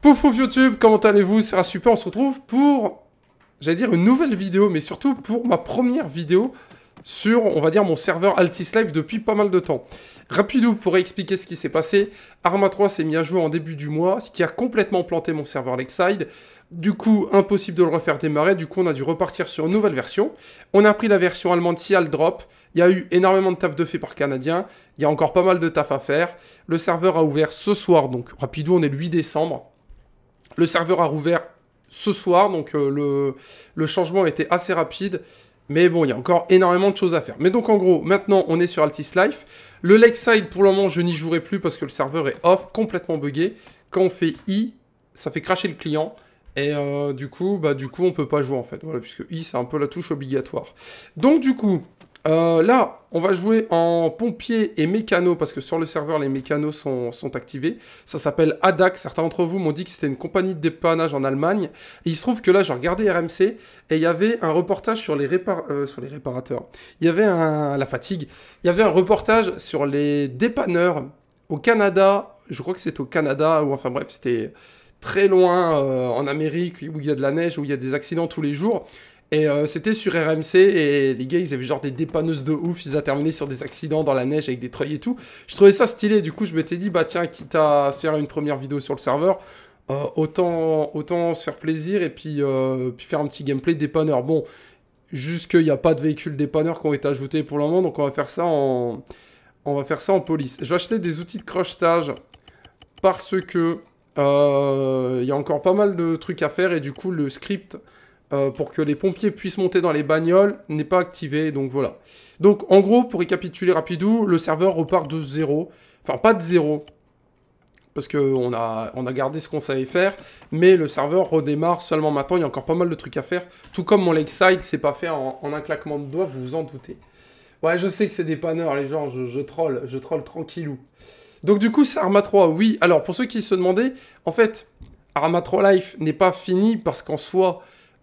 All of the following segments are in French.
Pouf pouf YouTube, comment allez-vous? C'est super, on se retrouve pour, j'allais dire une nouvelle vidéo, mais surtout pour ma première vidéo sur, on va dire, mon serveur Altis Live depuis pas mal de temps. Rapidou pour expliquer ce qui s'est passé, Arma 3 s'est mis à jour en début du mois, ce qui a complètement planté mon serveur Lakeside. Du coup, impossible de le refaire démarrer, du coup on a dû repartir sur une nouvelle version. On a pris la version allemande si elle drop. Il y a eu énormément de taf de fait par Canadiens, il y a encore pas mal de taf à faire. Le serveur a ouvert ce soir, donc rapidou, on est le 8 décembre. Le serveur a rouvert ce soir, donc le changement était assez rapide. Mais bon, il y a encore énormément de choses à faire. Mais donc en gros, maintenant on est sur Altis Life. Le Lakeside, pour le moment, je n'y jouerai plus parce que le serveur est off, complètement buggé. Quand on fait I, ça fait cracher le client. Et du coup, on peut pas jouer en fait. Voilà, puisque I, c'est un peu la touche obligatoire. Donc du coup, là, on va jouer en pompier et mécano, parce que sur le serveur, les mécanos sont activés. Ça s'appelle ADAC. Certains d'entre vous m'ont dit que c'était une compagnie de dépannage en Allemagne. Et il se trouve que là, j'ai regardé RMC, et il y avait un reportage sur les réparateurs. Il y avait la fatigue. Il y avait un reportage sur les dépanneurs au Canada. Je crois que c'est au Canada, ou enfin bref, c'était très loin en Amérique, où il y a de la neige, où il y a des accidents tous les jours. Et c'était sur RMC, et les gars, ils avaient genre des dépanneuses de ouf, ils intervenaient sur des accidents dans la neige avec des treuils et tout. Je trouvais ça stylé, du coup je m'étais dit, bah tiens, quitte à faire une première vidéo sur le serveur, autant se faire plaisir et puis faire un petit gameplay dépanneur. Bon, juste qu'il n'y a pas de véhicules dépanneurs qui ont été ajoutés pour le moment, donc on va faire ça en police. Je vais acheter des outils de crochetage, parce que il y a encore pas mal de trucs à faire, et du coup le script pour que les pompiers puissent monter dans les bagnoles n'est pas activé, donc voilà. Donc en gros, pour récapituler rapidou, le serveur repart de zéro, enfin pas de zéro, parce qu'on a gardé ce qu'on savait faire, mais le serveur redémarre seulement maintenant, il y a encore pas mal de trucs à faire, tout comme mon Lakeside, c'est pas fait en un claquement de doigts, vous vous en doutez. Ouais, je sais que c'est des panneurs, les gens, je troll tranquillou. Donc du coup, c'est Arma 3, oui. Alors, pour ceux qui se demandaient, en fait, Arma 3 Life n'est pas fini parce qu'en soi,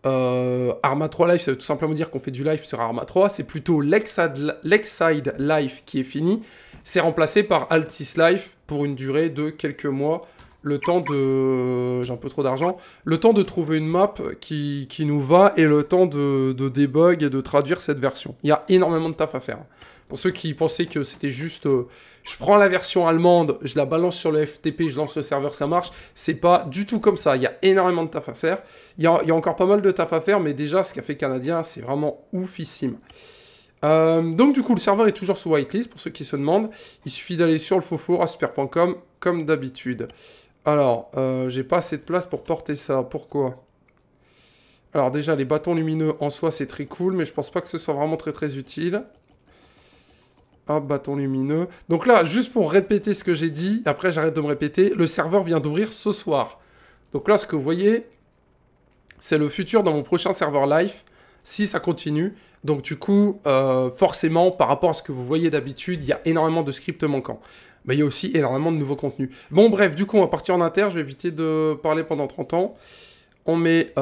Arma 3 Life, ça veut tout simplement dire qu'on fait du live sur Arma 3. C'est plutôt Lakeside Life qui est fini. C'est remplacé par Altis Life pour une durée de quelques mois. Le temps de... J'ai un peu trop d'argent. Le temps de trouver une map qui nous va, et le temps de debug et de traduire cette version. Il y a énormément de taf à faire. Pour ceux qui pensaient que c'était juste... je prends la version allemande, je la balance sur le FTP, je lance le serveur, ça marche. C'est pas du tout comme ça. Il y a énormément de taf à faire. Il y a encore pas mal de taf à faire, mais déjà, ce qu'a fait Canadien, c'est vraiment oufissime. Donc du coup, le serveur est toujours sous whitelist, pour ceux qui se demandent. Il suffit d'aller sur le faufour, super.com, comme d'habitude. Alors, j'ai pas assez de place pour porter ça. Pourquoi? Alors déjà, les bâtons lumineux en soi, c'est très cool, mais je pense pas que ce soit vraiment très utile. Hop, bâton lumineux. Donc là, juste pour répéter ce que j'ai dit, après j'arrête de me répéter, le serveur vient d'ouvrir ce soir. Donc là, ce que vous voyez, c'est le futur dans mon prochain serveur live, si ça continue. Donc du coup, forcément, par rapport à ce que vous voyez d'habitude, il y a énormément de scripts manquants. Mais il y a aussi énormément de nouveaux contenus. Bon, bref, du coup, on va partir en inter. Je vais éviter de parler pendant 30 ans. On met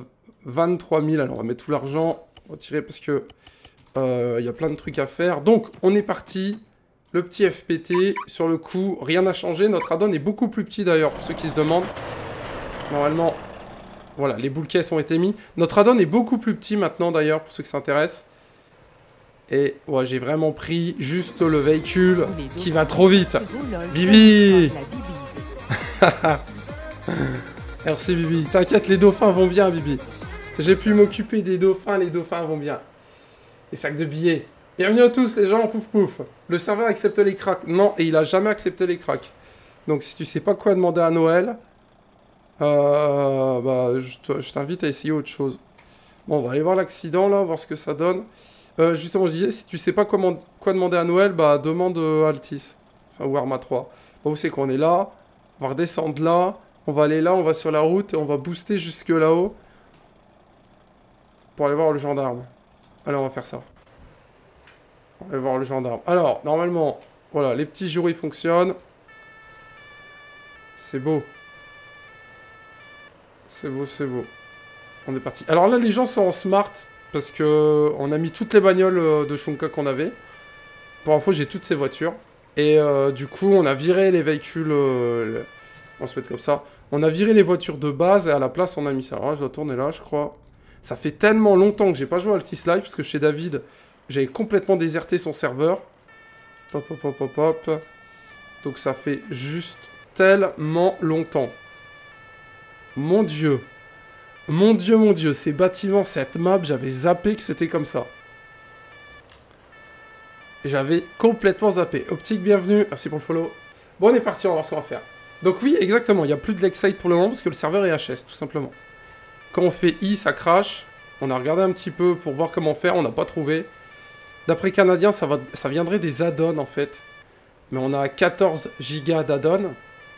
23 000. Alors, on va mettre tout l'argent. Retirer parce que il y a plein de trucs à faire. Donc, on est parti. Le petit FPT. Sur le coup, rien n'a changé. Notre add-on est beaucoup plus petit, d'ailleurs, pour ceux qui se demandent. Normalement, voilà, les boules caisses ont été mis. Notre add-on est beaucoup plus petit maintenant, d'ailleurs, pour ceux qui s'intéressent. Et ouais, j'ai vraiment pris juste le véhicule qui va trop vite. Bibi. Merci Bibi. T'inquiète, les dauphins vont bien, Bibi. J'ai pu m'occuper des dauphins, les dauphins vont bien. Les sacs de billets. Bienvenue à tous les gens, pouf pouf. Le serveur accepte les cracks. Non, et il a jamais accepté les cracks. Donc si tu sais pas quoi demander à Noël, je t'invite à essayer autre chose. Bon, on va aller voir l'accident là, voir ce que ça donne. Justement, je disais, si tu sais pas quoi demander à Noël, bah demande Altis. Enfin, ou Arma 3. Bon, vous savez qu'on est là. On va redescendre là. On va aller là, on va sur la route et on va booster jusque là-haut. Pour aller voir le gendarme. Allez, on va faire ça. On va aller voir le gendarme. Alors, normalement, voilà, les petits jours ils fonctionnent. C'est beau. C'est beau, c'est beau. On est parti. Alors là, les gens sont en smart. Parce que on a mis toutes les bagnoles de Shunka qu'on avait. Pour info, j'ai toutes ces voitures. Et du coup, on a viré les véhicules On va se mettre comme ça. On a viré les voitures de base et à la place, on a mis ça. Alors là, je dois tourner là, je crois. Ça fait tellement longtemps que j'ai pas joué à Altis Live parce que chez David, j'avais complètement déserté son serveur. Hop, hop, hop, hop, hop. Donc ça fait juste tellement longtemps. Mon Dieu. Mon Dieu, mon Dieu. Ces bâtiments, cette map, j'avais zappé que c'était comme ça. J'avais complètement zappé. Optique, bienvenue. Merci pour le follow. Bon, on est parti, on va voir ce qu'on va faire. Donc oui, exactement. Il n'y a plus de Lakeside pour le moment parce que le serveur est HS, tout simplement. Quand on fait I, ça crache. On a regardé un petit peu pour voir comment faire. On n'a pas trouvé. D'après Canadien, ça viendrait des add-ons, en fait. Mais on a 14 gigas d'add-ons.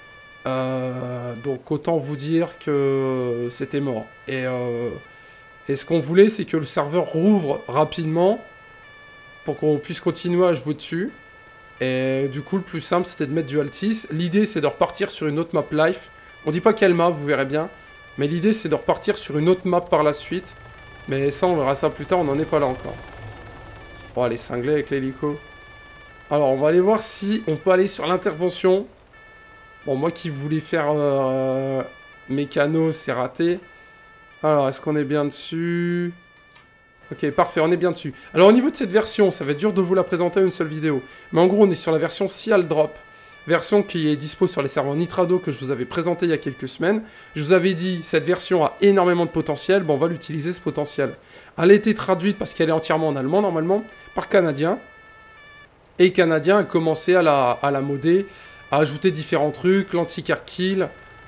Donc autant vous dire que c'était mort. Et ce qu'on voulait, c'est que le serveur rouvre rapidement pour qu'on puisse continuer à jouer dessus. Et du coup, le plus simple, c'était de mettre du Altis. L'idée, c'est de repartir sur une autre map life. On dit pas quelle map, vous verrez bien. Mais l'idée, c'est de repartir sur une autre map par la suite. Mais ça, on verra ça plus tard, on n'en est pas là encore. On va aller cingler avec l'hélico. Alors, on va aller voir si on peut aller sur l'intervention. Bon, moi qui voulais faire mécano, c'est raté. Alors, est-ce qu'on est bien dessus? Ok, parfait, on est bien dessus. Alors, au niveau de cette version, ça va être dur de vous la présenter en une seule vidéo. Mais en gros, on est sur la version Cial Drop. Version qui est dispo sur les serveurs Nitrado que je vous avais présenté il y a quelques semaines. Je vous avais dit, cette version a énormément de potentiel. Bon, on va l'utiliser, ce potentiel. Elle a été traduite, parce qu'elle est entièrement en allemand, normalement, par Canadien. Et Canadien a commencé à la modder, à ajouter différents trucs, l'anti-car kill,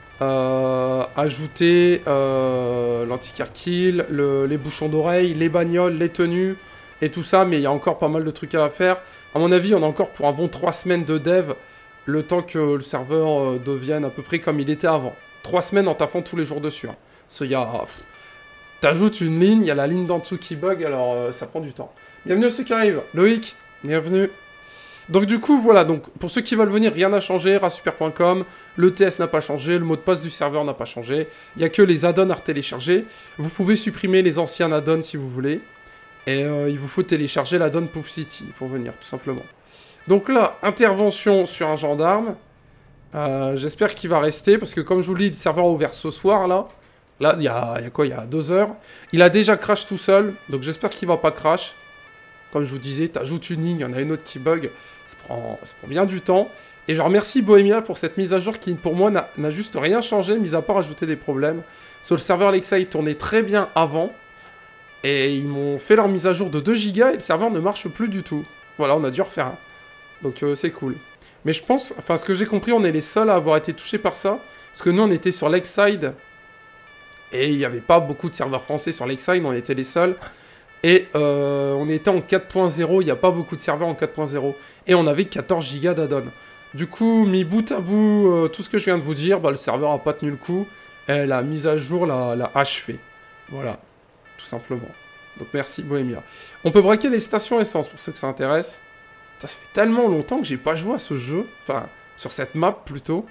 ajouter l'anti-car kill, les bouchons d'oreille, les bagnoles, les tenues, et tout ça. Mais il y a encore pas mal de trucs à faire. À mon avis, on a encore pour un bon 3 semaines de dev, le temps que le serveur devienne à peu près comme il était avant. 3 semaines en taffant tous les jours dessus. Hein. Parce y a... T'ajoutes une ligne, il y a la ligne d'en dessous qui bug, alors ça prend du temps. Bienvenue à ceux qui arrivent. Loïc, bienvenue. Donc du coup, voilà, donc pour ceux qui veulent venir, rien n'a changé, rasuper.com, le TS n'a pas changé, le mot de passe du serveur n'a pas changé, il n'y a que les add-ons à télécharger. Vous pouvez supprimer les anciens add-ons si vous voulez, et il vous faut télécharger l'add-on Pouf City pour venir, tout simplement. Donc là, intervention sur un gendarme, j'espère qu'il va rester, parce que comme je vous le dis, le serveur a ouvert ce soir, là, il y a quoi, il y a 2 heures, il a déjà crash tout seul, donc j'espère qu'il va pas crash. Comme je vous disais, t'ajoutes une ligne, il y en a une autre qui bug, ça prend bien du temps. Et je remercie Bohemia pour cette mise à jour qui, pour moi, n'a juste rien changé, mis à part ajouter des problèmes. Sur le serveur Lakeside tournait très bien avant, et ils m'ont fait leur mise à jour de 2 Go, et le serveur ne marche plus du tout. Voilà, on a dû refaire un. Donc c'est cool. Mais je pense, enfin ce que j'ai compris, on est les seuls à avoir été touchés par ça, parce que nous on était sur Lakeside, et il n'y avait pas beaucoup de serveurs français sur Lakeside, on était les seuls. Et on était en 4.0, il n'y a pas beaucoup de serveurs en 4.0. Et on avait 14 Go d'add-on. Du coup, mis bout à bout, tout ce que je viens de vous dire, bah, le serveur n'a pas tenu le coup. Et la mise à jour l'a achevé. Voilà, tout simplement. Donc merci Bohemia. On peut braquer les stations essence pour ceux que ça intéresse. Ça fait tellement longtemps que j'ai pas joué à ce jeu. Enfin, sur cette map plutôt.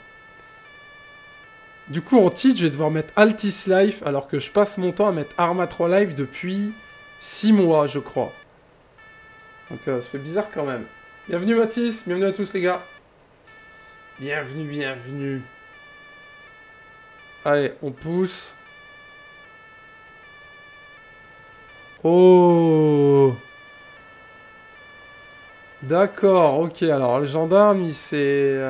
Du coup, en titre, je vais devoir mettre Altis Life, alors que je passe mon temps à mettre Arma 3 Live depuis 6 mois, je crois. Donc, ça fait bizarre quand même. Bienvenue Mathis, bienvenue à tous les gars. Bienvenue, bienvenue. Allez, on pousse. Oh! D'accord, ok. Alors, le gendarme, il s'est...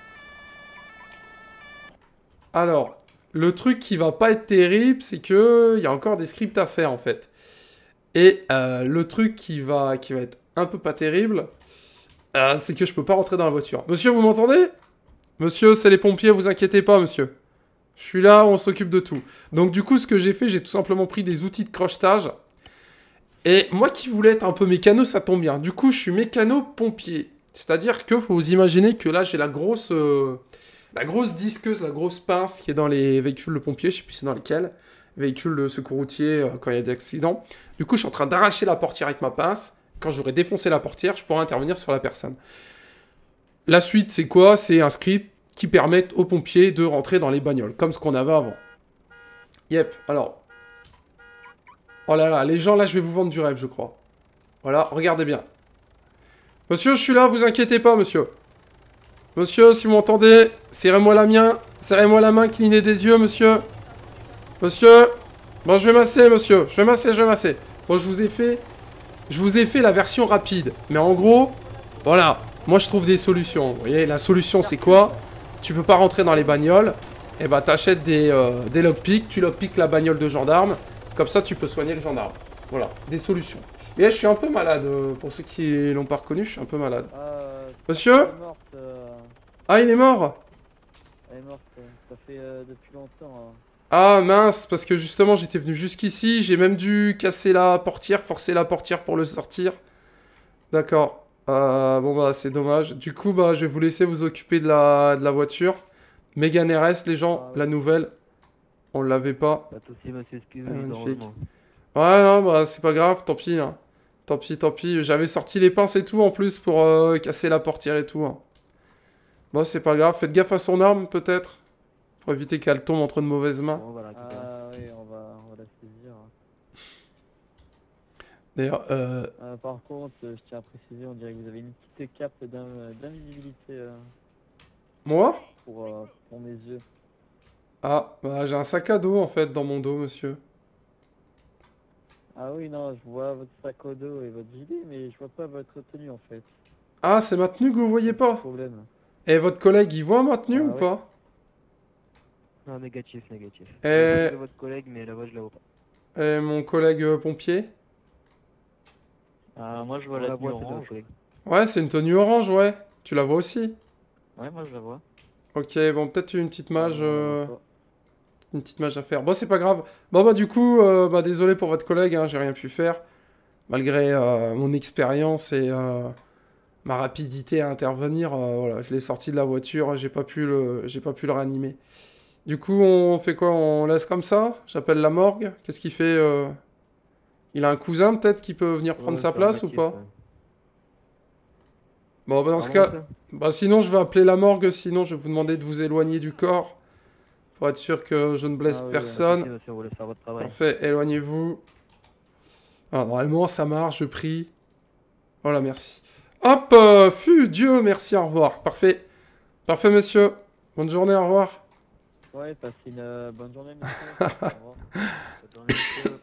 Alors, le truc qui va pas être terrible, c'est que il y a encore des scripts à faire, en fait. Et le truc qui va être un peu pas terrible, c'est que je peux pas rentrer dans la voiture. Monsieur, vous m'entendez? Monsieur, c'est les pompiers, vous inquiétez pas, monsieur. Je suis là, on s'occupe de tout. Donc du coup, ce que j'ai fait, j'ai tout simplement pris des outils de crochetage. Et moi qui voulais être un peu mécano, ça tombe bien. Du coup, je suis mécano-pompier. C'est-à-dire que faut vous imaginer que là, j'ai la grosse disqueuse, la grosse pince qui est dans les véhicules de pompiers, je sais plus c'est dans lesquels. Véhicule de secours routier quand il y a des accidents. Du coup, je suis en train d'arracher la portière avec ma pince. Quand j'aurai défoncé la portière, je pourrai intervenir sur la personne. La suite, c'est quoi? C'est un script qui permet aux pompiers de rentrer dans les bagnoles, comme ce qu'on avait avant. Yep, alors. Oh là là, les gens, là, je vais vous vendre du rêve, je crois. Voilà, regardez bien. Monsieur, je suis là, vous inquiétez pas, monsieur. Monsieur, si vous m'entendez, serrez-moi la mienne. Serrez-moi la main, clignez des yeux, monsieur. Monsieur. Bon, je vais masser, monsieur. Je vais masser. Bon, je vous ai fait la version rapide. Mais en gros, voilà. Moi, je trouve des solutions. Vous voyez, la solution, c'est quoi? Tu peux pas rentrer dans les bagnoles. Et bah, t'achètes des lockpicks. Tu lockpicks la bagnole de gendarme. Comme ça, tu peux soigner le gendarme. Voilà, des solutions. Et là, je suis un peu malade. Pour ceux qui l'ont pas reconnu, je suis un peu malade. Monsieur? Elle est morte, Ah, il est mort? elle est morte, ça fait depuis longtemps. Hein. Ah mince, parce que justement j'étais venu jusqu'ici, j'ai même dû casser la portière, forcer la portière pour le sortir. D'accord. Bon bah c'est dommage. Du coup bah je vais vous laisser vous occuper de la voiture. Mégane RS les gens, Ah, oui. la nouvelle. On l'avait pas. Pas de soucis, monsieur, excusez-moi, Magnifique. heureusement. Ouais non bah c'est pas grave, tant pis. Hein. Tant pis. J'avais sorti les pinces et tout en plus pour casser la portière et tout. Hein. Bon c'est pas grave, faites gaffe à son arme peut-être. Pour éviter qu'elle tombe entre de mauvaises mains. Bon, on va la récupérer. Ah oui, on va la saisir. D'ailleurs, Par contre, je tiens à préciser, on dirait que vous avez une petite cape d'invisibilité moi? pour mes yeux. Ah, bah j'ai un sac à dos en fait dans mon dos, monsieur. Ah oui, non, je vois votre sac au dos et votre gilet, mais je vois pas votre tenue en fait. Ah, c'est ma tenue que vous voyez pas? Problème. Et votre collègue, il voit ma tenue Ah ou oui. pas? Non, négatif, négatif. Et- Je vois votre collègue, mais la voix, je la vois pas. Et mon collègue pompier? Ah, moi je vois On la la tenue voit, c'est orange. notre collègue. Ouais, c'est une tenue orange, ouais. Tu la vois aussi? Ouais, moi je la vois. Ok, bon, peut-être une petite mage, Ah, on la voit pas. une petite mage à faire. Bon, c'est pas grave. Bon, bah du coup, bah désolé pour votre collègue, hein, j'ai rien pu faire. Malgré mon expérience et ma rapidité à intervenir, voilà, je l'ai sorti de la voiture, j'ai pas pu le réanimer. Du coup, on fait quoi? On laisse comme ça? J'appelle la morgue. Qu'est-ce qu'il fait? Il a un cousin peut-être qui peut venir prendre Ouais, sa c'est place ou négatif, pas? ouais. Bon, bah dans ce Pardon, cas, monsieur bah sinon je vais appeler la morgue. Sinon, je vais vous demander de vous éloigner du corps pour être sûr que je ne blesse Ah oui, personne. Ok, monsieur, on vous laisse faire votre travail. Parfait, éloignez-vous. Ah, normalement, ça marche. Je prie. Voilà, merci. Hop, fût Dieu, merci, au revoir. Parfait, parfait, monsieur. Bonne journée, au revoir. Ouais, passez une bonne journée, monsieur. Au revoir. Bonne journée, monsieur.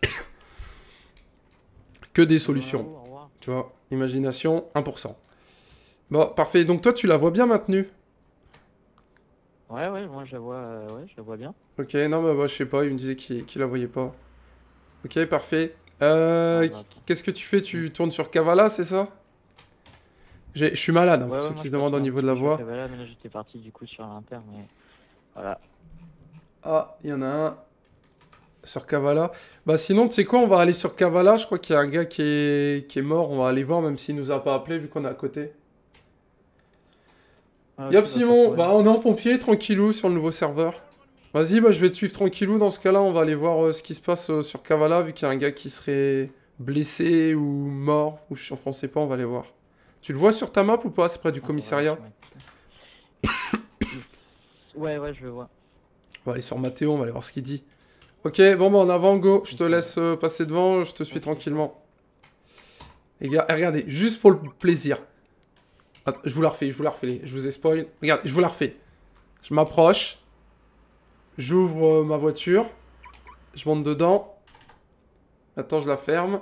Que des Bonne journée à solutions. vous, au revoir. Tu vois, imagination, 1%. Bon, parfait. Donc toi, tu la vois bien maintenue? Ouais, moi je la vois bien. Ok, non, bah, je sais pas, il me disait qu'il la voyait pas. Ok, parfait. Ah, bah, attends. Qu'est-ce que tu fais? Tu tournes sur Kavala, c'est ça? Je suis malade, hein, pour ceux moi, qui je se demandent au partais un niveau petit de la peu sur voix. Kavala, mais là j'étais parti du coup sur l'Inter, mais voilà. Ah, il y en a un sur Kavala. Bah sinon, tu sais quoi, on va aller sur Kavala. Je crois qu'il y a un gars qui est mort. On va aller voir, même s'il nous a pas appelé, vu qu'on est à côté. Ah, ok, Yop, bah, Simon, pas de bah problème. on est en pompier, tranquillou, sur le nouveau serveur. Vas-y, bah je vais te suivre tranquillou. Dans ce cas-là, on va aller voir ce qui se passe sur Kavala, vu qu'il y a un gars qui serait blessé ou mort. Ou enfin, on sait pas, on va aller voir. Tu le vois sur ta map ou pas? C'est près du Ah, commissariat. Ouais, je le vois. On va aller sur Mathéo, on va aller voir ce qu'il dit. Ok, bon bah en avant, go. Je te Ok. laisse passer devant, je te suis Ok. tranquillement. Les gars, regardez, juste pour le plaisir. Attends, je vous la refais, je vous ai spoil. Regardez, je vous la refais. Je m'approche. J'ouvre ma voiture. Je monte dedans. Attends, je la ferme.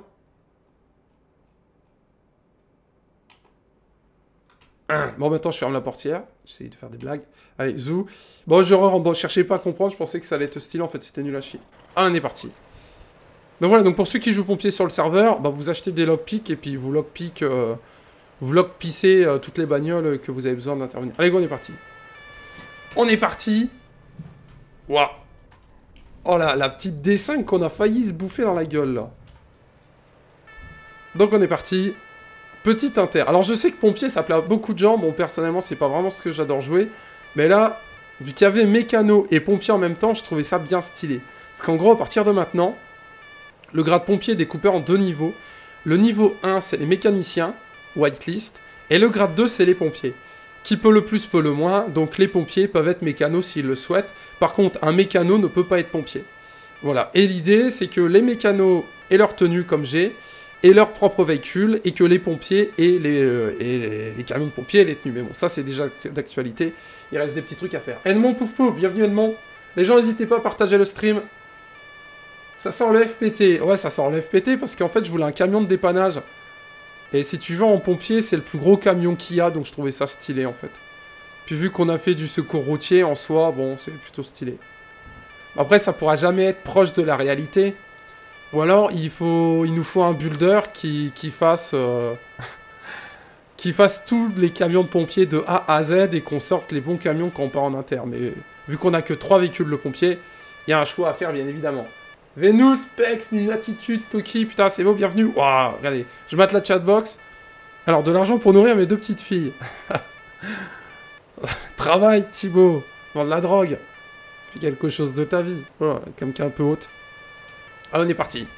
Bon, maintenant, je ferme la portière. J'essaye de faire des blagues. Allez, zou. Bon, bon, cherchez pas à comprendre. Je pensais que ça allait être stylé. En fait, c'était nul à chier. Ah, on est parti. Donc voilà, donc pour ceux qui jouent pompier sur le serveur, bah, vous achetez des lockpicks et puis vous lockpissez toutes les bagnoles que vous avez besoin d'intervenir. Allez, go, on est parti. On est parti. Waouh. Oh là, la petite D5 qu'on a failli se bouffer dans la gueule, là. Donc on est parti. Petite inter. Alors je sais que pompier, ça plaît à beaucoup de gens. Bon, personnellement, c'est pas vraiment ce que j'adore jouer. Mais là, vu qu'il y avait mécano et pompier en même temps, je trouvais ça bien stylé. Parce qu'en gros, à partir de maintenant, le grade pompier est découpé en deux niveaux. Le niveau 1, c'est les mécaniciens, whitelist. Et le grade 2, c'est les pompiers. Qui peut le plus, peut le moins. Donc les pompiers peuvent être mécanos s'ils le souhaitent. Par contre, un mécano ne peut pas être pompier. Voilà. Et l'idée, c'est que les mécanos aient leur tenue comme j'ai. aient leur propre véhicule et que les pompiers et les camions de pompiers aient les tenues. Mais bon, ça c'est déjà d'actualité. Il reste des petits trucs à faire. Edmond Pouf Pouf, bienvenue Edmond. Les gens, n'hésitez pas à partager le stream. Ça sent le FPT. Ouais, ça sent le FPT parce qu'en fait, je voulais un camion de dépannage. Et si tu vas en pompier, c'est le plus gros camion qu'il y a, donc je trouvais ça stylé en fait. Puis vu qu'on a fait du secours routier en soi, bon, c'est plutôt stylé. Après, ça pourra jamais être proche de la réalité. Ou alors, il nous faut un builder qui fasse... qui fasse tous les camions de pompiers de A à Z et qu'on sorte les bons camions quand on part en inter. Mais vu qu'on a que 3 véhicules de pompiers, il y a un choix à faire, bien évidemment. Vénus, Pex, Latitude, Toki, putain, c'est beau, bienvenue. Waouh, regardez, je mate la chatbox. Alors, de l'argent pour nourrir mes 2 petites filles. Travaille, Thibaut. Vendre la drogue. Fais quelque chose de ta vie. Voilà, comme qui est un peu haute. Allez, on est parti.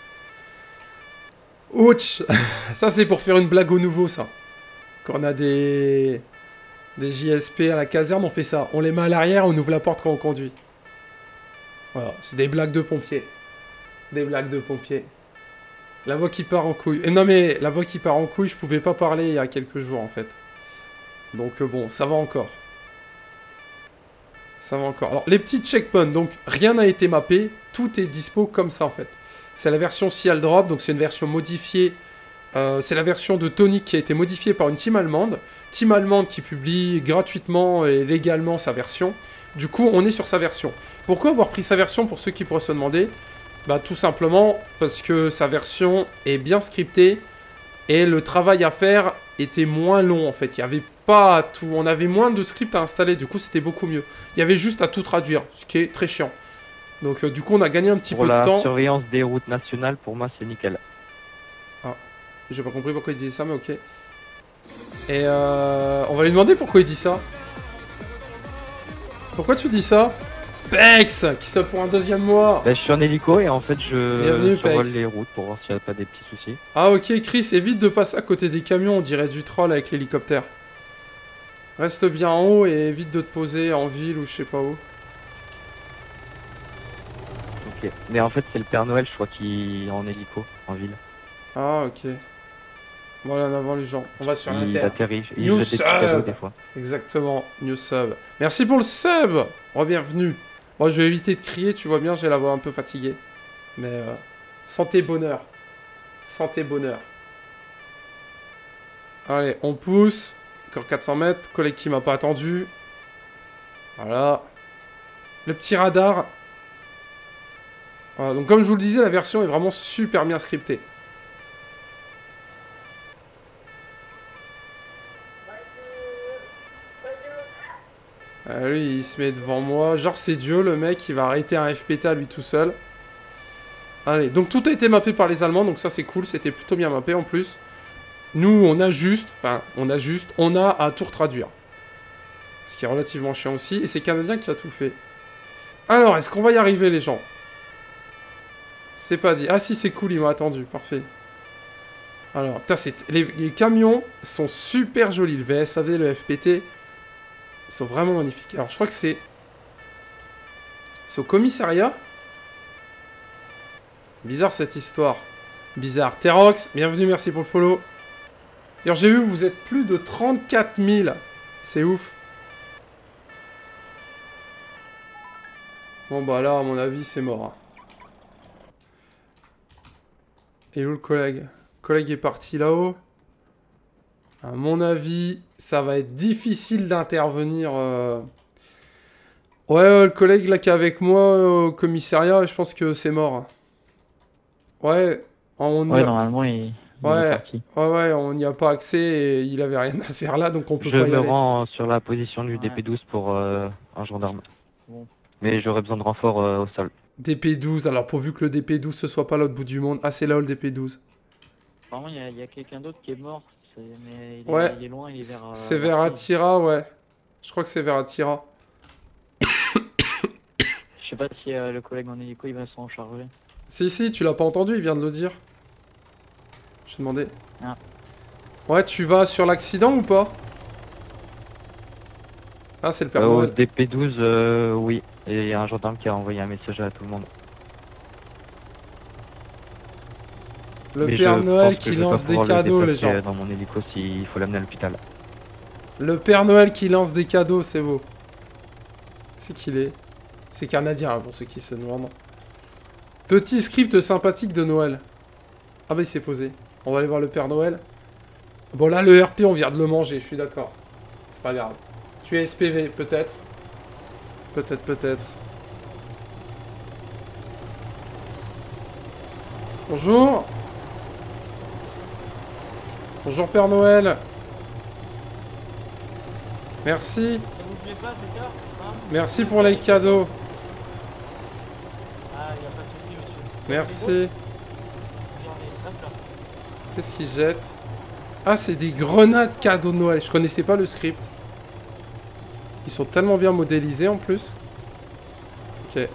Ouch. Ça, c'est pour faire une blague au nouveau, ça. Quand on a des JSP à la caserne, on fait ça. On les met à l'arrière, on ouvre la porte quand on conduit. Voilà, c'est des blagues de pompiers. Des blagues de pompiers. La voix qui part en couille. Et non mais, la voix qui part en couille, je pouvais pas parler il y a quelques jours en fait. Donc bon, ça va encore. Ça va encore. Alors, les petits checkpoints, donc rien n'a été mappé. Tout est dispo comme ça en fait. C'est la version Cial Drop, donc c'est une version modifiée. C'est la version de Tonic qui a été modifiée par une team allemande. Team allemande qui publie gratuitement et légalement sa version. Du coup, on est sur sa version. Pourquoi avoir pris sa version pour ceux qui pourraient se demander? Bah tout simplement parce que sa version est bien scriptée et le travail à faire était moins long en fait. Il y avait pas tout, on avait moins de script à installer, du coup c'était beaucoup mieux. Il y avait juste à tout traduire, ce qui est très chiant. Donc du coup on a gagné un petit peu de temps. Pour la surveillance des routes nationales, pour moi c'est nickel. Ah, j'ai pas compris pourquoi il disait ça, mais ok. Et on va lui demander pourquoi il dit ça. Pourquoi tu dis ça? Pex, qui ça pour un 2e mois. Bah, je suis en hélico et en fait Bienvenue, je survole Pex. les routes pour voir s'il n'y a pas des petits soucis. Ah ok Chris, évite de passer à côté des camions, on dirait du troll avec l'hélicoptère. Reste bien en haut et évite de te poser en ville ou je sais pas où. Ok. Mais en fait c'est le Père Noël je crois qui est en hélico, en ville. Ah ok. Voilà, en avant les gens. On va sur Il l'inter. atterrit, il New jette des petits cadeaux sub. des fois. Exactement, new sub. Merci pour le sub. Re-bienvenue. Bon, je vais éviter de crier, tu vois bien, j'ai la voix un peu fatiguée. Mais santé, bonheur. Santé, bonheur. Allez, on pousse. Encore 400 mètres. Collègue qui m'a pas attendu. Voilà. Le petit radar. Voilà, donc comme je vous le disais, la version est vraiment super bien scriptée. Lui, il se met devant moi. Genre, c'est Dieu, le mec, il va arrêter un FPT à lui tout seul. Allez, donc tout a été mappé par les Allemands, donc ça c'est cool, c'était plutôt bien mappé en plus. Nous, on a à tout retraduire. Ce qui est relativement chiant aussi, et c'est Canadien qui a tout fait. Alors, est-ce qu'on va y arriver, les gens? C'est pas dit. Ah si, c'est cool, il m'a attendu, parfait. Alors, les camions sont super jolis, le VSAV, le FPT... Ils sont vraiment magnifiques. Alors, je crois que c'est au commissariat. Bizarre, cette histoire. Bizarre. Terox, bienvenue, merci pour le follow. D'ailleurs, j'ai vu, vous êtes plus de 34 000. C'est ouf. Bon, bah là, à mon avis, c'est mort. Hein. Et où le collègue? Le collègue est parti là-haut. À mon avis, ça va être difficile d'intervenir. Ouais, le collègue là qui est avec moi au commissariat, je pense que c'est mort. Ouais, normalement il est parti. Ouais, on n'y a pas accès et il avait rien à faire là, donc on peut pas y aller. Je me rends sur la position du DP12 pour un gendarme. Bon. Mais j'aurais besoin de renfort au sol. DP12, alors pourvu que le DP12 ce soit pas l'autre bout du monde. Ah, c'est là le DP12. Apparemment, il y a quelqu'un d'autre qui est mort. Mais il est loin, il est vers... c'est vers Attira, ouais. Je crois que c'est vers Attira. Je sais pas si le collègue en hélico, il va s'en charger. Si, tu l'as pas entendu, il vient de le dire. Je demandais. Ah. Ouais, tu vas sur l'accident ou pas? Ah, c'est le Père Noël. Au DP12, oui. Et il y a un gendarme qui a envoyé un message à tout le monde. Le Mais Père je Noël pense que qui je vais lance pas des pouvoir le cadeaux, les déplacer, gens. dans mon hélico s'il faut l'amener à l'hôpital. Le Père Noël qui lance des cadeaux, c'est beau. C'est qu'il est. C'est canadien, hein, pour ceux qui se demandent. Petit script sympathique de Noël. Ah bah il s'est posé. On va aller voir le Père Noël. Bon là, le RP, on vient de le manger, je suis d'accord. C'est pas grave. Tu es SPV, peut-être. Peut-être. Bonjour. Bonjour Père Noël. Merci. Ça vous plaît pas, c'est ça hein? Merci pour les cadeaux. Ah, y a pas de souci, monsieur. Merci. Regardez, hop là. Qu'est-ce qu'ils jettent? Ah, c'est des grenades cadeaux de Noël. Je connaissais pas le script. Ils sont tellement bien modélisés en plus. Ok.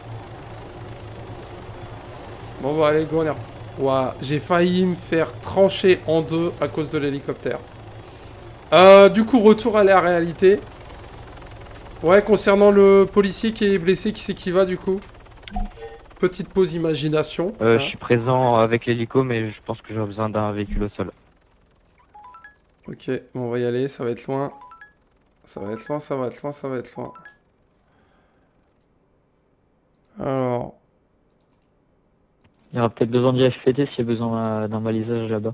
Bon, bah allez, go, on est... Ouah, j'ai failli me faire trancher en deux à cause de l'hélicoptère. Du coup, retour à la réalité. Ouais, concernant le policier qui est blessé, qui c'est qui va du coup? Petite pause imagination. Je suis présent avec l'hélico, mais je pense que j'aurai besoin d'un véhicule au sol. Ok, bon, on va y aller, ça va être loin. Ça va être loin. Alors... Il y aura peut-être besoin du FPT s'il y a besoin d'un balisage là-bas.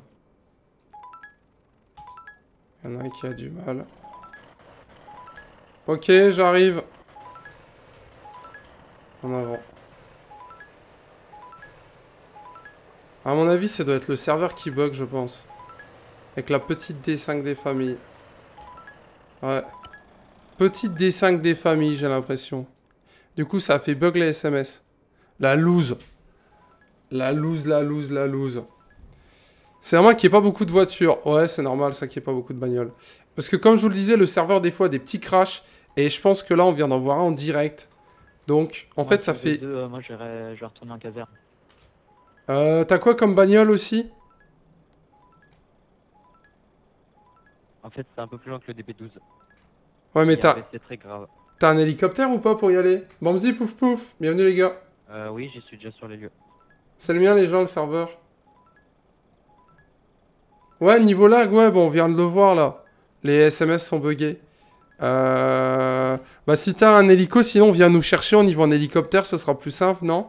Il y en a un qui a du mal. Ok, j'arrive. En avant. À mon avis, ça doit être le serveur qui bug, je pense. Avec la petite D5 des familles. Ouais. Petite D5 des familles, j'ai l'impression. Du coup, ça a fait bug les SMS. La loose. La loose. C'est normal qu'il n'y ait pas beaucoup de voitures. Ouais, c'est normal, ça qu'il n'y ait pas beaucoup de bagnoles. Parce que comme je vous le disais, le serveur, des fois, a des petits crashs. Et je pense que là, on vient d'en voir un en direct. Donc, en fait, ça fait... Moi, je vais retourner en caserne. T'as quoi comme bagnole aussi? En fait, c'est un peu plus loin que le DP12. Ouais, mais C'est très grave. t'as un hélicoptère ou pas pour y aller? Bamzi, pouf pouf. Bienvenue les gars. Oui, j'y suis déjà sur les lieux. C'est le mien les gens, le serveur. Ouais, niveau lag, ouais, bon, on vient de le voir là. Les SMS sont buggés. Bah si t'as un hélico, sinon viens nous chercher, on y va en hélicoptère, ce sera plus simple, non?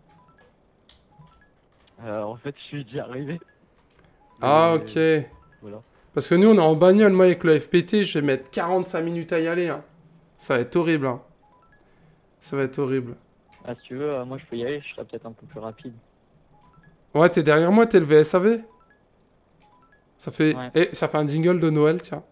En fait, je suis déjà arrivé. Ah, Mais- ok. Voilà. Parce que nous, on est en bagnole, moi avec le FPT, je vais mettre 45 minutes à y aller. Hein. Ça va être horrible. Hein. Ça va être horrible. Ah, si tu veux, moi je peux y aller, je serai peut-être un peu plus rapide. Ouais, t'es derrière moi, t'es le VSAV. Ça fait... Ouais. Eh, ça fait un jingle de Noël, tiens.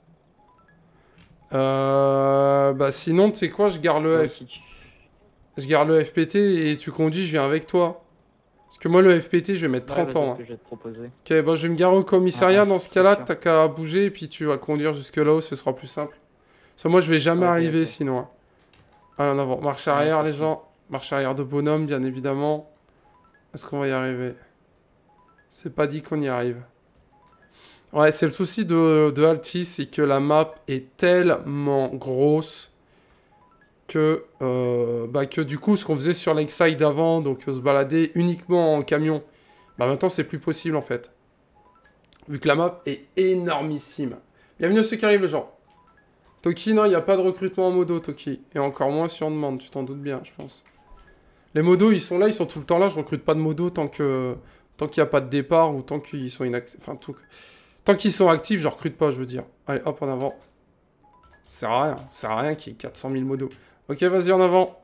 Bah sinon, tu sais quoi, je garde le Je garde le FPT et tu conduis, je viens avec toi. Parce que moi, le FPT, je vais mettre 30 ans. Hein. Que je vais te proposer. Ok, bah je vais me garer au commissariat. Ah, Dans ce cas-là, sûr. t'as qu'à bouger et puis tu vas conduire jusque là-haut, ce sera plus simple. Parce que moi, je vais jamais Ok, arriver ok. sinon. Hein. Allez, en avant. Marche arrière, Ouais, les c'est gens. Marche arrière de bonhomme, bien évidemment. Est-ce qu'on va y arriver? C'est pas dit qu'on y arrive. Ouais, c'est le souci de Altis, c'est que la map est tellement grosse que, que du coup, ce qu'on faisait sur Lakeside avant, donc se balader uniquement en camion, bah maintenant c'est plus possible en fait. Vu que la map est énormissime. Bienvenue à ceux qui arrivent, les gens. Toki, non, il n'y a pas de recrutement en modo, Toki. Et encore moins si on demande, tu t'en doutes bien, je pense. Les modos, ils sont là, ils sont tout le temps là, je recrute pas de modo tant qu'il n'y a pas de départ ou tant qu'ils sont inactifs. Enfin, tant qu'ils sont actifs, je recrute pas, je veux dire. Allez, hop, en avant. Ça sert à rien qu'il y ait 400 000 modos. Ok, vas-y, en avant.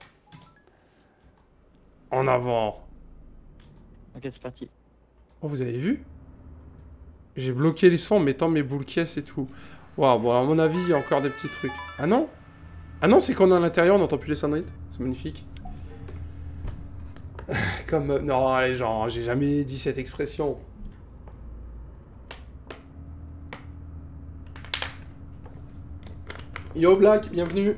En avant. Ok, c'est parti. Oh, vous avez vu? J'ai bloqué les sons en mettant mes boules caisses et tout. Waouh, bon, à mon avis, il y a encore des petits trucs. Ah non? Ah non, c'est qu'on est à l'intérieur, on n'entend plus les sonneries. C'est magnifique. Comme... non, les gens, j'ai jamais dit cette expression. Yo Black, bienvenue.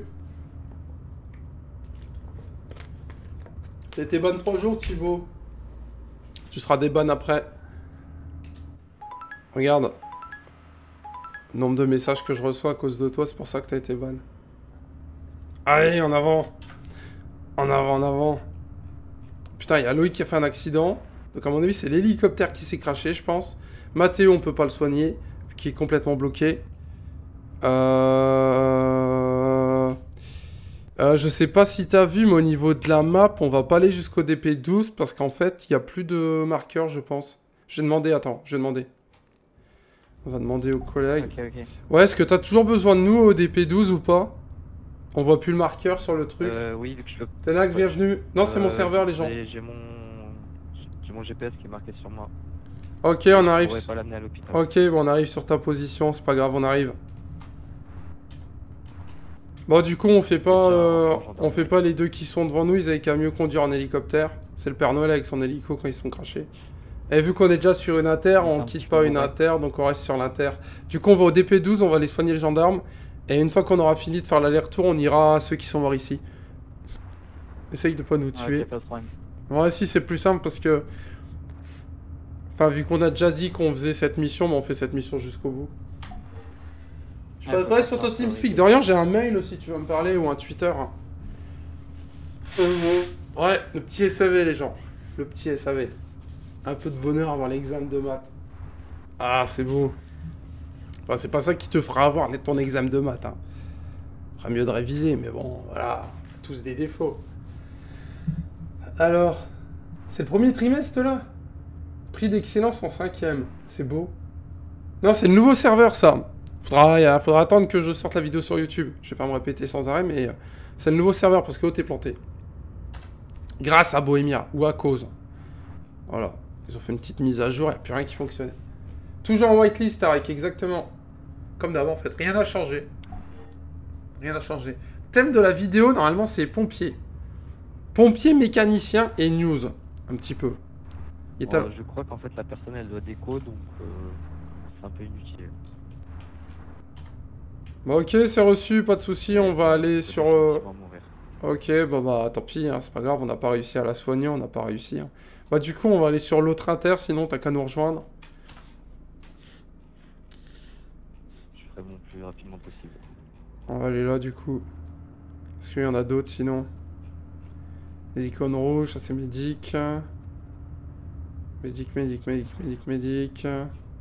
T'étais bonne 3 jours, Thibaut. Tu seras des bonnes après. Regarde. Le nombre de messages que je reçois à cause de toi, c'est pour ça que t'as été bonne. Allez, en avant. En avant, en avant. Putain, il y a Loïc qui a fait un accident. Donc à mon avis, c'est l'hélicoptère qui s'est craché, je pense. Mathéo, on peut pas le soigner, vu qu'il est complètement bloqué. Je sais pas si t'as vu, mais au niveau de la map, on va pas aller jusqu'au DP12 parce qu'en fait, il y a plus de marqueurs, je pense. J'ai demandé, attends, je vais demander. On va demander aux collègues. Ok, ok. Ouais, est-ce que t'as toujours besoin de nous au DP12 ou pas? On voit plus le marqueur sur le truc. Oui, vu que je peux... Tenax, bienvenue. Non, c'est mon serveur, les gens. J'ai mon GPS qui est marqué sur moi. Ok, on arrive. Je pourrais pas l'amener à l'hôpital. Ok, bon, on arrive sur ta position, c'est pas grave, on arrive. Bon, du coup, on fait pas les deux qui sont devant nous, ils avaient qu'à mieux conduire en hélicoptère. C'est le Père Noël avec son hélico quand ils sont crachés. Et vu qu'on est déjà sur une inter, on quitte pas une inter, donc on reste sur l'inter. Du coup, on va au DP12, on va aller soigner les gendarmes. Et une fois qu'on aura fini de faire l'aller-retour, on ira à ceux qui sont morts ici. Essaye de pas nous tuer. Ok, pas de problème. Ouais, si, c'est plus simple parce que... Enfin, vu qu'on a déjà dit qu'on faisait cette mission, mais on fait cette mission jusqu'au bout. Je peux te parler sur ton TeamSpeak. Dorian, j'ai un mail aussi, tu veux me parler, ou un Twitter. Ouais, le petit SAV, les gens. Le petit SAV. Un peu de bonheur avant l'examen de maths. Ah, c'est beau. Enfin, c'est pas ça qui te fera avoir ton examen de maths. Hein. Ferait mieux de réviser, mais bon, voilà. Tous des défauts. Alors, c'est le premier trimestre, là? Prix d'excellence en 5ème. C'est beau. Non, c'est le nouveau serveur, ça. Faudra attendre que je sorte la vidéo sur YouTube. Je vais pas me répéter sans arrêt, mais c'est le nouveau serveur parce que l'autre est planté. Grâce à Bohemia, ou à cause. Voilà. Ils ont fait une petite mise à jour, il n'y a plus rien qui fonctionnait. Toujours en whitelist, Tarek, exactement. Comme d'avant, en fait. Rien n'a changé. Rien n'a changé. Thème de la vidéo, normalement, c'est pompier. Pompier, mécanicien et news. Un petit peu. Je crois qu'en fait, la personne, elle doit déco, donc c'est un peu inutile. Bon, ok, c'est reçu, pas de souci. On va aller sur... Ok, bah tant pis, hein, c'est pas grave, on n'a pas réussi à la soigner, on n'a pas réussi. Hein. Bah du coup, on va aller sur l'autre inter, sinon t'as qu'à nous rejoindre. Je ferai mon plus rapidement possible. On va aller là du coup. Est-ce qu'il y en a d'autres sinon? Les icônes rouges, ça c'est médic. Médic.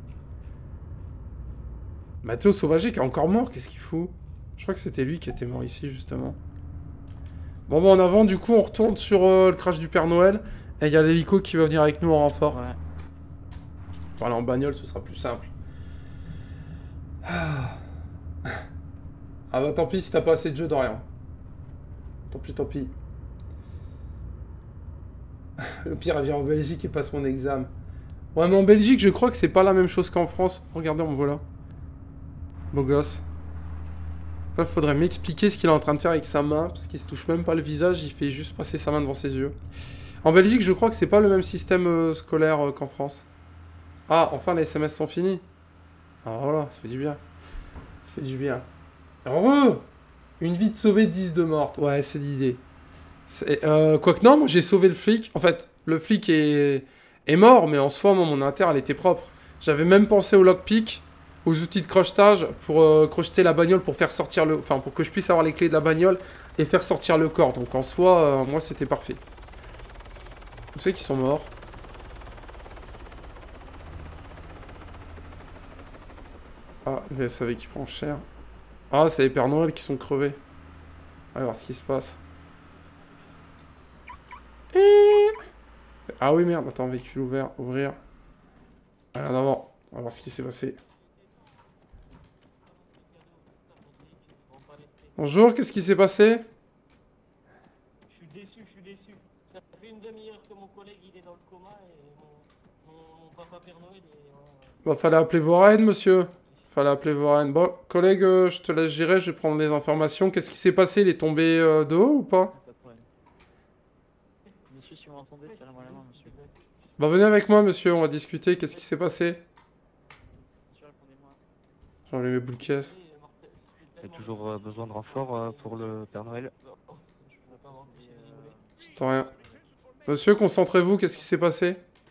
Mathéo Sauvager qui est encore mort, qu'est-ce qu'il fout? Je crois que c'était lui qui était mort ici justement. Bon, bah en avant, du coup, on retourne sur le crash du Père Noël. Et il y a l'hélico qui va venir avec nous en renfort. Ouais. Pour aller en bagnole, ce sera plus simple. Ah bah tant pis si t'as pas assez de jeu, Dorian. Tant pis. Le pire, elle vient en Belgique et passe mon examen. Ouais, mais en Belgique, je crois que c'est pas la même chose qu'en France. Regardez, on me voit là. Beau gosse. Là, faudrait m'expliquer ce qu'il est en train de faire avec sa main, parce qu'il se touche même pas le visage, il fait juste passer sa main devant ses yeux. En Belgique, je crois que c'est pas le même système scolaire qu'en France. Ah, enfin, les SMS sont finis. Alors voilà, ça fait du bien. Ça fait du bien. Heureux. Une vie de sauvée, 10 de morte. Ouais, c'est l'idée. Quoique non, moi j'ai sauvé le flic. En fait, le flic est mort, mais en soi, moi, mon inter, elle était propre. J'avais même pensé au lockpick, aux outils de crochetage pour crocheter la bagnole pour faire sortir le... Enfin, pour que je puisse avoir les clés de la bagnole et faire sortir le corps. Donc en soi, moi, c'était parfait. Vous savez qu'ils sont morts. Ah, le VSAV qui prend cher. Ah, c'est les Pères Noël qui sont crevés. On va voir ce qui se passe. Ah oui, merde, attends, véhicule ouvert, ouvrir. Allez, en avant, on va voir ce qui s'est passé. Bonjour, qu'est-ce qui s'est passé? Je suis déçu. Ça fait une demi-heure que mon collègue il est dans le coma et mon papa Père Noël est... Bah, fallait appeler vos reines, monsieur. Fallait appeler vos reines. Bon, collègue, je te laisse gérer, je vais prendre les informations. Qu'est-ce qui s'est passé? Il est tombé de haut ou pas? Pas de problème. Monsieur, si vous m'entendez, tirez-moi la main, monsieur. Bah, venez avec moi, monsieur, on va discuter. Qu'est-ce qui s'est passé? Monsieur, répondez-moi. J'enlève mes boules de caisse. Il y a toujours besoin de renfort pour le Père Noël. J'entends rien. Monsieur, concentrez-vous, qu'est-ce qui s'est passé?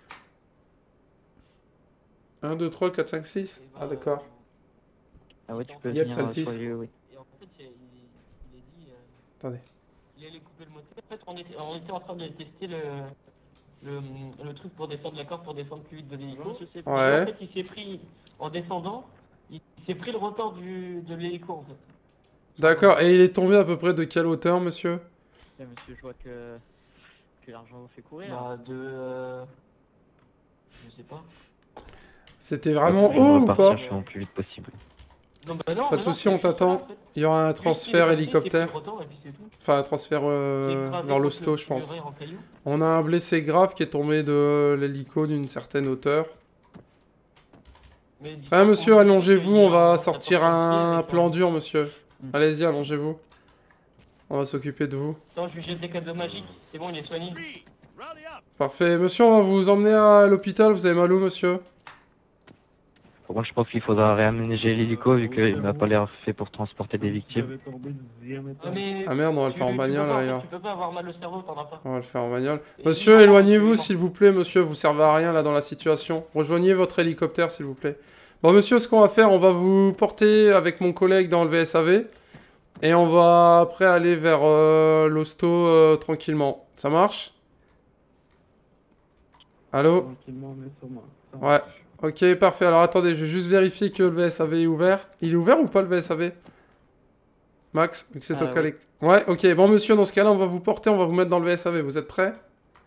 1, 2, 3, 4, 5, 6. Ah, d'accord. Ah ouais, tu peux Yep, venir Saltis. sur les lieux, oui. Et en fait, il a dit... Attendez. il allait couper le moteur. En fait, on était en train de tester le truc pour descendre la corde pour descendre plus vite de l'hélico. Je sais Et pas. Ouais. en fait, il s'est pris, en descendant, il s'est pris le rotor de l'hélico en fait. D'accord. Et il est tombé à peu près de quelle hauteur, monsieur? Tiens, monsieur, je vois que l'argent vous fait courir. Bah, je sais pas. C'était vraiment Je vais haut ou repartir, pas? je fais le plus vite possible. Non, bah non, Pas de bah non, soucis, c'est on juste là, t'attend. en fait. Il y aura un Juste, il est transfert passé, il s'est pris hélicoptère. le rotor, et puis c'est tout. Enfin, un transfert C'est gravé vers contre l'hosto, je le pense. mur en caillou. On a un blessé grave qui est tombé de l'hélico d'une certaine hauteur. Mais dis Ah, pas monsieur, qu'on- allongez-vous, qu'il y a on va un sortir sapeur-pompier un avec plan dur, monsieur. Mm. Allez-y, allongez-vous. On va s'occuper de vous. Non, je lui jette des cadeaux magiques. C'est bon, il est soigné. Parfait. Monsieur, on va vous emmener à l'hôpital. Vous avez mal où, monsieur? Par contre, je pense qu'il faudra réaménager l'hélico vu qu'il n'a pas l'air fait pour transporter des victimes. Ah, mais Ah merde, on va le tu- faire en tu peux bagnole, pas, en fait, d'ailleurs. Tu peux pas avoir mal au cerveau, t'en as pas. On va le faire en bagnole. Et Monsieur, il est éloignez-vous, mort. s'il vous plaît, monsieur. Vous servez à rien, là, dans la situation. Rejoignez votre hélicoptère, s'il vous plaît. Bon, monsieur, ce qu'on va faire, on va vous porter avec mon collègue dans le VSAV. Et on va après aller vers l'hosto tranquillement. Ça marche? Allô? Ouais. Ok, parfait. Alors attendez, je vais juste vérifier que le VSAV est ouvert. Il est ouvert ou pas le VSAV? Max, vu que c'est au Oui. calé. Ouais, ok. Bon, monsieur, dans ce cas-là, on va vous porter, on va vous mettre dans le VSAV. Vous êtes prêts?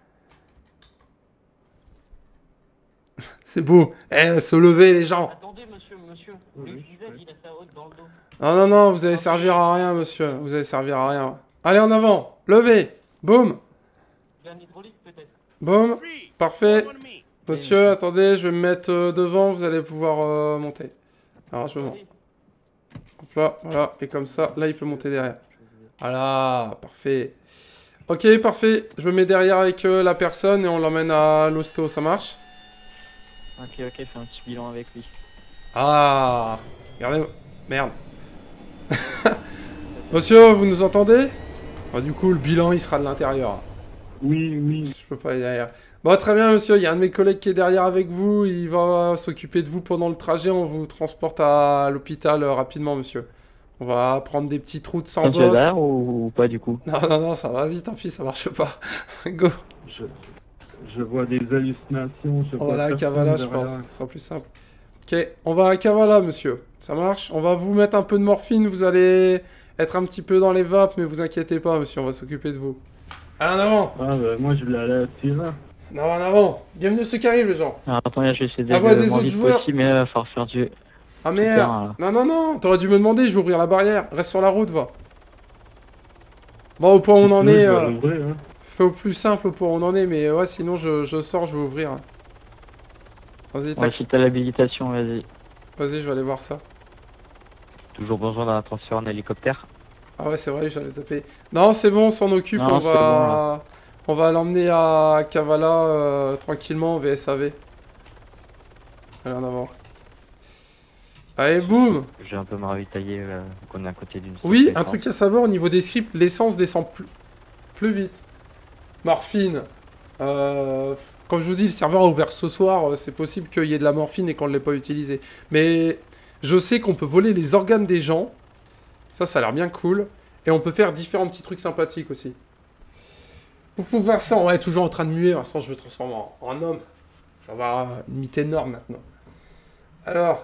C'est beau. Eh, se lever, les gens. Attendez, monsieur. Le visage, il a sa haute dans le dos. Non, non, non, vous allez servir à rien, monsieur. Vous allez servir à rien. Allez, en avant. Levez. Boum. Il a un hydraulique, peut-être. Boum. Parfait. Monsieur, attendez, je vais me mettre devant. Vous allez pouvoir monter. Alors, je me monte. Allez. Hop là, voilà. Et comme ça, là, il peut monter derrière. Voilà, parfait. Ok, parfait. Je me mets derrière avec la personne et on l'emmène à l'hosto. Ça marche? Ok, fais un petit bilan avec lui. Ah, regardez. Merde. Monsieur, vous nous entendez? Ah, du coup, le bilan, il sera de l'intérieur. Oui. Je peux pas aller derrière. Bon, très bien, monsieur. Il y a un de mes collègues qui est derrière avec vous. Il va s'occuper de vous pendant le trajet. On vous transporte à l'hôpital rapidement, monsieur. On va prendre des petites routes sans Tu es bosse. là ou pas du coup? Non, non, non, ça va. Vas-y, tant pis, ça marche pas. Go. Je vois des hallucinations. Je On vois va aller à personne Kavala, je derrière. pense. Ce sera plus simple. Ok, on va à Kavala, monsieur. Ça marche? On va vous mettre un peu de morphine. Vous allez être un petit peu dans les vapes, mais vous inquiétez pas, monsieur. On va s'occuper de vous. Allez, en avant. Ah bah moi je vais aller à Tira. Non, en avant. Bienvenue ceux qui arrivent, les gens. Alors, attendez, je vais essayer Ah ouais, de des m'en autres vite joueurs. possible, mais il va falloir faire du... Ah Super, merde. hein. Non, non, non. T'aurais dû me demander. Je vais ouvrir la barrière. Reste sur la route, va. Bon, au point où on en Oui, est... je vais l'ouvrir, hein. Fais au plus simple au point où on en est, mais ouais, sinon je sors, je vais ouvrir. Vas-y, Ouais, tac. si t'as l'habilitation, vas-y. Vas-y, je vais aller voir ça. Toujours besoin d'un transfert en hélicoptère. Ah ouais, c'est vrai, j'avais zappé. Non, c'est bon, on s'en occupe, Non, on c'est bon, va... on va l'emmener à Kavala tranquillement au VSAV. Allez, en avant. Allez, boum. J'ai un peu me ravitailler qu'on est à côté d'une Oui, source un d'essence. truc à savoir, au niveau des scripts, l'essence descend plus vite. Morphine. Comme je vous dis, le serveur a ouvert ce soir, c'est possible qu'il y ait de la morphine et qu'on ne l'ait pas utilisé. Mais je sais qu'on peut voler les organes des gens. Ça a l'air bien cool. Et on peut faire différents petits trucs sympathiques aussi. Pour Vincent, ouais, toujours en train de muer. Vincent, je me transforme en homme. Je vais avoir une mythe énorme maintenant. Alors...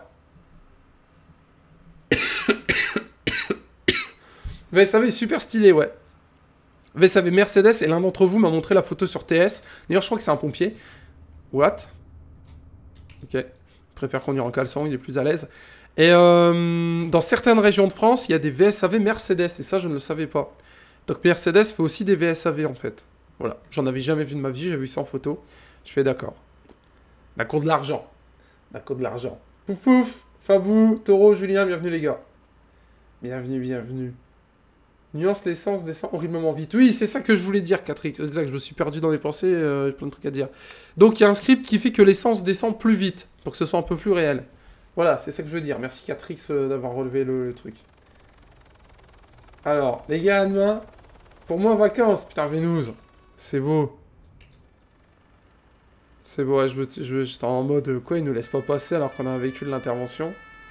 VSAV est super stylé, ouais. VSAV Mercedes, et l'un d'entre vous m'a montré la photo sur TS. D'ailleurs, je crois que c'est un pompier. What? Ok. Je préfère conduire en caleçon, il est plus à l'aise. Et dans certaines régions de France, il y a des VSAV Mercedes, et ça, je ne le savais pas. Donc Mercedes fait aussi des VSAV, en fait. Voilà. J'en avais jamais vu de ma vie, j'ai vu ça en photo. Je fais d'accord. La cour de l'argent. La cour de l'argent. Pouf pouf, Fabou, Taureau, Julien, bienvenue les gars. Bienvenue, bienvenue. Nuance, l'essence descend horriblement vite. Oui, c'est ça que je voulais dire, 4X. Exact, je me suis perdu dans mes pensées, j'ai plein de trucs à dire. Donc, il y a un script qui fait que l'essence descend plus vite, pour que ce soit un peu plus réel. Voilà, c'est ça que je veux dire. Merci 4X d'avoir relevé le truc. Alors, les gars, à demain. Pour moi, vacances. Putain, Vénus. C'est beau. C'est beau, ouais, j'étais en mode, quoi, ils nous laissent pas passer alors qu'on a un véhicule d'intervention.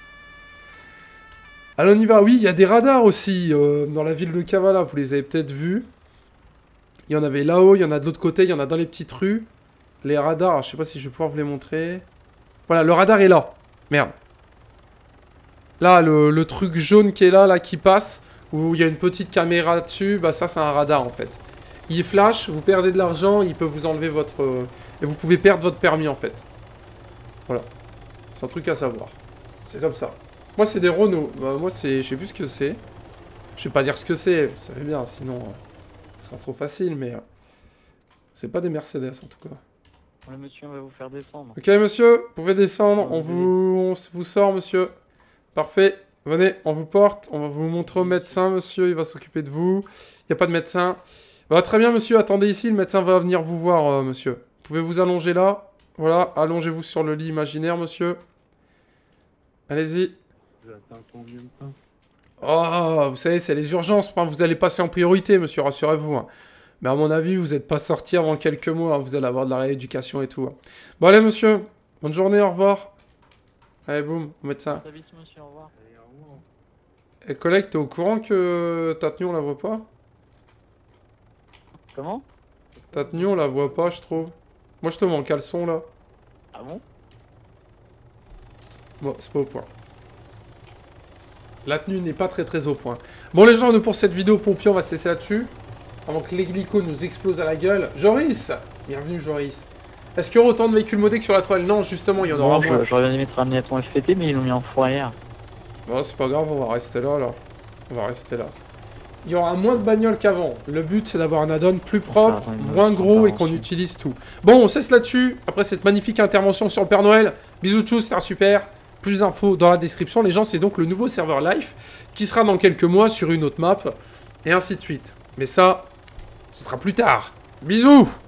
Allez, on y va. Oui, il y a des radars aussi dans la ville de Kavala. Vous les avez peut-être vus. Il y en avait là-haut, il y en a de l'autre côté, il y en a dans les petites rues. les radars. Je sais pas si je vais pouvoir vous les montrer. Voilà, le radar est là. Merde. Là, le truc jaune qui est là, qui passe, où il y a une petite caméra dessus, bah ça, c'est un radar, en fait. Il flash, vous perdez de l'argent, il peut vous enlever votre... et vous pouvez perdre votre permis, en fait. Voilà. C'est un truc à savoir. C'est comme ça. Moi, c'est des Renault. Bah, moi, c'est... Je sais plus ce que c'est. Je vais pas dire ce que c'est, vous savez bien, sinon... ce sera trop facile, mais... c'est pas des Mercedes, en tout cas. Ouais, monsieur, on va vous faire descendre. Ok, monsieur, vous pouvez descendre. On vous sort, monsieur. Parfait. Venez, on vous porte. On va vous montrer au médecin, monsieur. Il va s'occuper de vous. Il n'y a pas de médecin. Bah, très bien, monsieur. Attendez ici. Le médecin va venir vous voir, monsieur. Vous pouvez vous allonger là. Voilà. Allongez-vous sur le lit imaginaire, monsieur. Allez-y. J'attends combien de temps? Oh, vous savez, c'est les urgences. Enfin, vous allez passer en priorité, monsieur. Rassurez-vous. Hein. Mais à mon avis, vous n'êtes pas sorti avant quelques mois. Hein. Vous allez avoir de la rééducation et tout. Hein. Bon, allez, monsieur. Bonne journée. Au revoir. Allez, boum. Au médecin. Très vite, monsieur, au revoir. Allez, au revoir. Et collègue, t'es au courant que ta tenue, on la voit pas? Comment? Ta tenue, on la voit pas, je trouve. Moi, je te mets en caleçon, là. Ah bon? Bon, c'est pas au point. La tenue n'est pas très au point. Bon, les gens, nous, pour cette vidéo pompier, on va se laisser là-dessus. Avant que l'hélico nous explose à la gueule. Joris! Bienvenue, Joris. Est-ce qu'il y aura autant de véhicules modés que sur la toile? Non, justement, il y en aura moins. J'aurais bien aimé te ramener à ton FPT, mais ils l'ont mis en fourrière. Bon, c'est pas grave, on va rester là, là. On va rester là. Il y aura moins de bagnoles qu'avant. Le but, c'est d'avoir un add-on plus propre, moins gros et qu'on utilise tout. Bon, on cesse là-dessus. Après cette magnifique intervention sur le Père Noël. Bisous de choses, c'est un super. Plus d'infos dans la description. Les gens, c'est donc le nouveau serveur Life qui sera dans quelques mois sur une autre map. Et ainsi de suite. Mais ça, ce sera plus tard. Bisous!